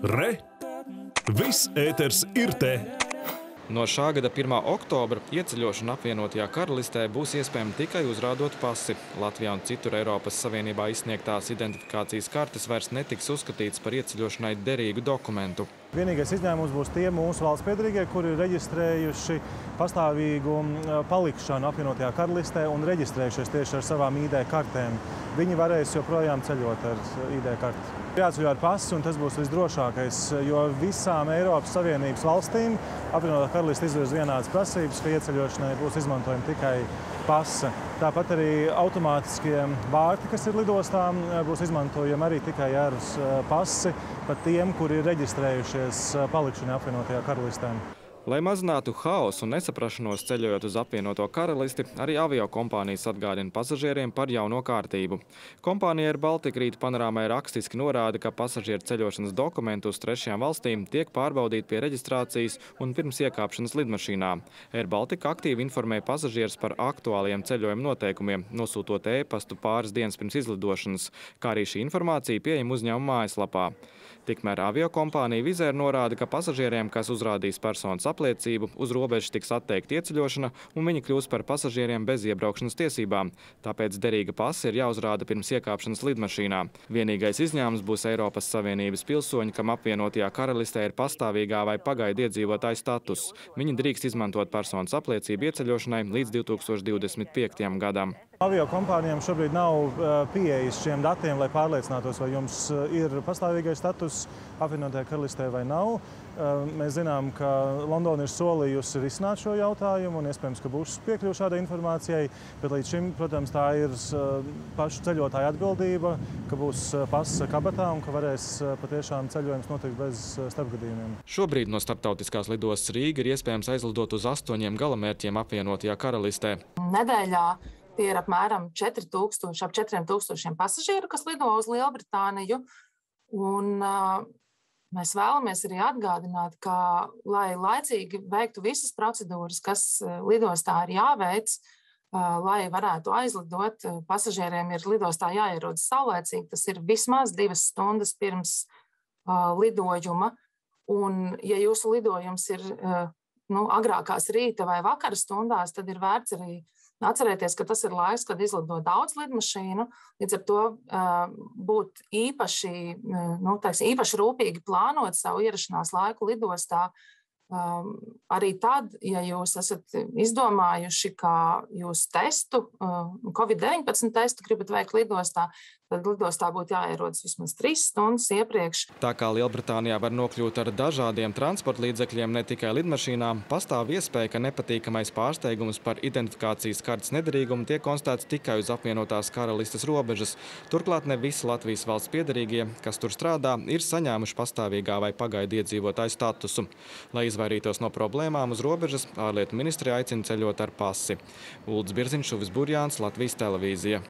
Re! Viss ēters ir te! No šā gada 1. oktobra ieceļošana apvienotajā karalistē būs iespējama tikai uzrādot pasi. Latvijā un citur Eiropas Savienībā izsniegtās identifikācijas kartes vairs netiks uzskatīts par ieceļošanai derīgu dokumentu. Vienīgais izņēmums būs tie mūsu valsts piederīgie, kuri ir reģistrējuši pastāvīgu palikšanu apvienotajā karalistē un reģistrējušies tieši ar savām ID kartēm. Viņi varēs joprojām ceļot ar ID karti. Jāceļo ar pasi, un tas būs visdrošākais, jo visām Eiropas Savienības valstīm apvienotā karaliste izvirza vienādas prasības, ka ieceļošanai būs izmantojama tikai pase. Tāpat arī automātiskie vārti, kas ir lidostām, būs izmantojami arī tikai ar pasi pat tiem, kuri ir reģistrējušies palikšanai apvienotajā karalistē. Lai mazinātu haosu un nesaprašanos ceļojot uz apvienoto karalisti, arī aviokompānijas atgādina pasažieriem par jauno kārtību. Kompānija Air Baltica rīt panorāmai rakstiski norāda, ka pasažieru ceļošanas dokumenti uz trešajām valstīm tiek pārbaudīti pie reģistrācijas un pirms iekāpšanas lidmašīnā. Air Baltica aktīvi informē pasažierus par aktuāliem ceļojuma noteikumiem, nosūtot e-pastu pāris dienas pirms izlidošanas, kā arī šī informācija pieejama uzņēmuma mājaslapā. Tikmēr aviokompānija Wizz Air norāda, ka pasažieriem, kas uzrādīs personas apliecību, uz robežas tiks atteikta ieceļošana un viņi kļūs par pasažieriem bez iebraukšanas tiesībām. Tāpēc derīga pase ir jāuzrāda pirms iekāpšanas lidmašīnā. Vienīgais izņēmums būs Eiropas Savienības pilsoņi, kam apvienotajā karalistē ir pastāvīgā vai pagaidu iedzīvotāja status. Viņi drīkst izmantot personas apliecību ieceļošanai līdz 2025. gadam. Aviokompānijām šobrīd nav pieejas šiem datiem, lai pārliecinātos, vai jums ir pastāvīgais status apvienotajā karalistē vai nav. Mēs zinām, ka Londona ir solījusi risināt šo jautājumu un iespējams, ka būs piekļuve šādai informācijai, bet līdz šim, protams, tā ir pašu ceļotāju atbildība, ka būs pasa kabatā un ka varēs patiešām ceļojums notikt bez starpgadījumiem. Šobrīd no starptautiskās lidostas Rīga ir iespējams aizlidot uz 8 galamērķiem apvienotajā karalistē. Nedēļā tie ir apmēram 4000 pasažieru, kas lido uz Lielbritāniju. Un mēs vēlamies arī atgādināt, ka, lai laicīgi veiktu visas procedūras, kas lidostā ir jāveic, lai varētu aizlidot, pasažieriem ir lidostā jāierodas saulēcīgi. Tas ir vismaz 2 stundas pirms lidojuma. Un, ja jūsu lidojums ir agrākās rīta vai vakara stundās, tad ir vērts arī atcerēties, ka tas ir laiks, kad izlido daudz lidmašīnu. Līdz ar to būt īpaši rūpīgi plānot savu ierašanās laiku lidostā. Arī tad, ja jūs esat izdomājuši, ka jūs testu, COVID-19 testu gribat veikt lidostā, tad lidostā būtu jāierodas vismaz 3 stundas iepriekš. Tā kā Lielbritānijā var nokļūt ar dažādiem transporta līdzekļiem, ne tikai lidmašīnām, pastāv iespēja, ka nepatīkamais pārsteigums par identifikācijas kartes nederīgumu tiek konstatēts tikai uz apvienotās karalistes robežas. Turklāt ne visi Latvijas valsts piederīgie, kas tur strādā, ir saņēmuši pastāvīgā vai pagaidu iedzīvotāju statusu. Lai izvairītos no problēmām uz robežas, ārlietu ministrija aicina ceļot ar pasi. Uldis Birziņš, Šuvis Burjāns, Latvijas televīzija.